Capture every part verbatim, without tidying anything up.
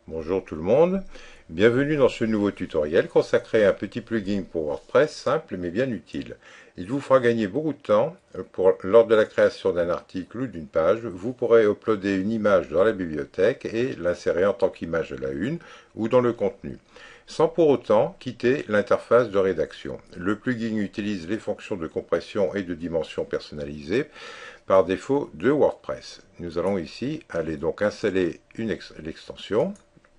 Bonjour tout le monde, bienvenue dans ce nouveau tutoriel consacré à un petit plugin pour WordPress simple mais bien utile. Il vous fera gagner beaucoup de temps. Pour, lors de la création d'un article ou d'une page, vous pourrez uploader une image dans la bibliothèque et l'insérer en tant qu'image de la une ou dans le contenu, sans pour autant quitter l'interface de rédaction. Le plugin utilise les fonctions de compression et de dimension personnalisées par défaut de WordPress. Nous allons ici aller donc installer l'extension.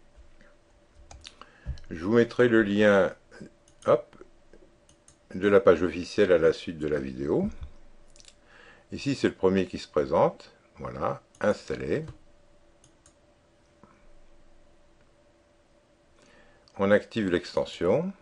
Je vous mettrai le lien hop, de la page officielle à la suite de la vidéo. Ici, c'est le premier qui se présente. Voilà, installé. On active l'extension.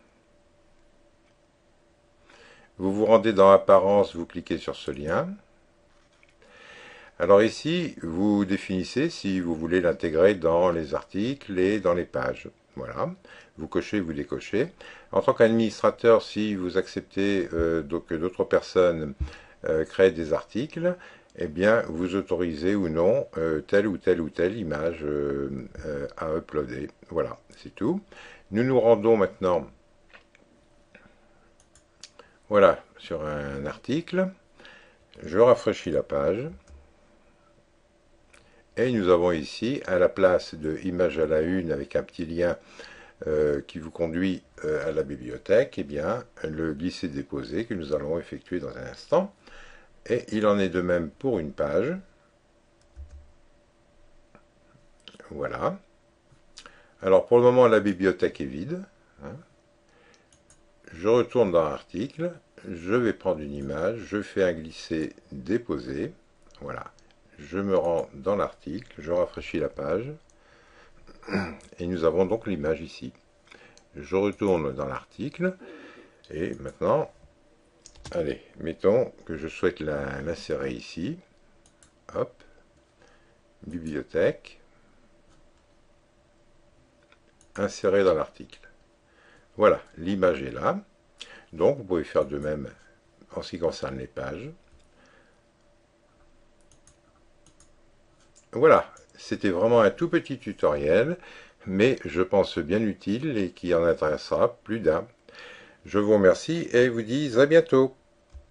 Vous vous rendez dans Apparences, vous cliquez sur ce lien. Alors ici, vous définissez si vous voulez l'intégrer dans les articles et dans les pages. Voilà, vous cochez, vous décochez. En tant qu'administrateur, si vous acceptez euh, donc, que d'autres personnes euh, créent des articles, eh bien, vous autorisez ou non euh, telle ou telle ou telle image euh, euh, à uploader. Voilà, c'est tout. Nous nous rendons maintenant voilà, sur un article. Je rafraîchis la page. Et nous avons ici, à la place de image à la une avec un petit lien euh, qui vous conduit euh, à la bibliothèque, eh bien, le glisser-déposer que nous allons effectuer dans un instant. Et il en est de même pour une page. Voilà. Alors pour le moment, la bibliothèque est vide. Hein. Je retourne dans l'article. Je vais prendre une image. Je fais un glisser-déposer. Voilà. Je me rends dans l'article, je rafraîchis la page, et nous avons donc l'image ici. Je retourne dans l'article, et maintenant, allez, mettons que je souhaite l'insérer ici. Hop, bibliothèque, insérer dans l'article. Voilà, l'image est là. Donc, vous pouvez faire de même en ce qui concerne les pages. Voilà, c'était vraiment un tout petit tutoriel, mais je pense bien utile et qui en intéressera plus d'un. Je vous remercie et vous dis à bientôt.